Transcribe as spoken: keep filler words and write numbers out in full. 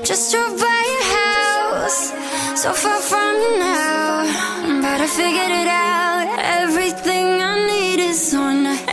Just drove by your house, so far from you now, but I figured it out. Everything I need is on the